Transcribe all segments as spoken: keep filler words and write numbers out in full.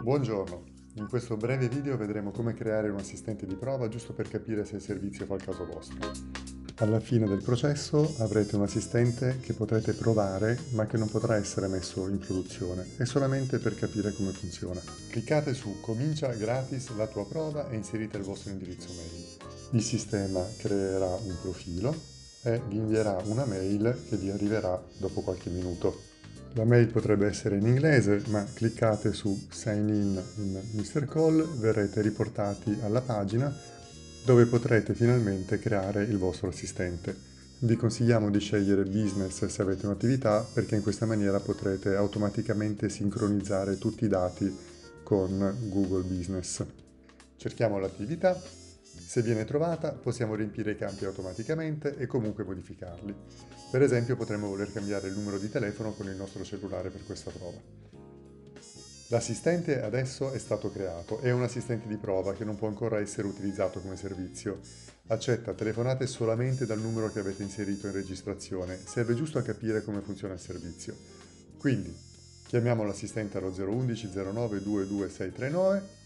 Buongiorno, in questo breve video vedremo come creare un assistente di prova giusto per capire se il servizio fa il caso vostro. Alla fine del processo avrete un assistente che potrete provare ma che non potrà essere messo in produzione, è solamente per capire come funziona. Cliccate su Comincia gratis la tua prova e inserite il vostro indirizzo mail. Il sistema creerà un profilo e vi invierà una mail che vi arriverà dopo qualche minuto. La mail potrebbe essere in inglese, ma cliccate su Sign in in mister Call, verrete riportati alla pagina dove potrete finalmente creare il vostro assistente. Vi consigliamo di scegliere Business se avete un'attività, perché in questa maniera potrete automaticamente sincronizzare tutti i dati con Google Business. Cerchiamo l'attività. Se viene trovata, possiamo riempire i campi automaticamente e comunque modificarli. Per esempio, potremmo voler cambiare il numero di telefono con il nostro cellulare per questa prova. L'assistente adesso è stato creato, è un assistente di prova che non può ancora essere utilizzato come servizio. Accetta telefonate solamente dal numero che avete inserito in registrazione, serve giusto a capire come funziona il servizio. Quindi, chiamiamo l'assistente allo zero uno uno zero nove due due sei tre nove.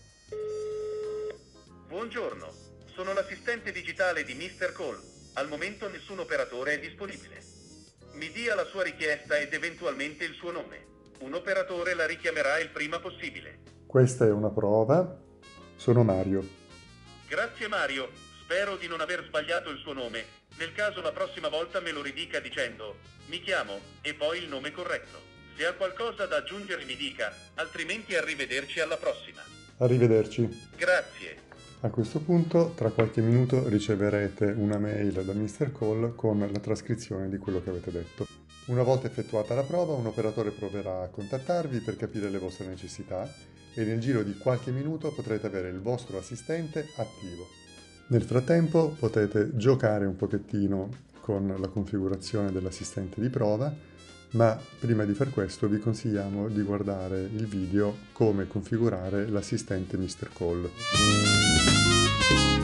Buongiorno, sono l'assistente digitale di mister Call. Al momento nessun operatore è disponibile. Mi dia la sua richiesta ed eventualmente il suo nome. Un operatore la richiamerà il prima possibile. Questa è una prova. Sono Mario. Grazie Mario, spero di non aver sbagliato il suo nome. Nel caso la prossima volta me lo ridica dicendo mi chiamo e poi il nome corretto. Se ha qualcosa da aggiungere mi dica, altrimenti arrivederci alla prossima. Arrivederci. Grazie. A questo punto, tra qualche minuto, riceverete una mail da mister Call con la trascrizione di quello che avete detto. Una volta effettuata la prova, un operatore proverà a contattarvi per capire le vostre necessità e nel giro di qualche minuto potrete avere il vostro assistente attivo. Nel frattempo potete giocare un pochettino con la configurazione dell'assistente di prova, ma prima di far questo vi consigliamo di guardare il video come configurare l'assistente mister Call.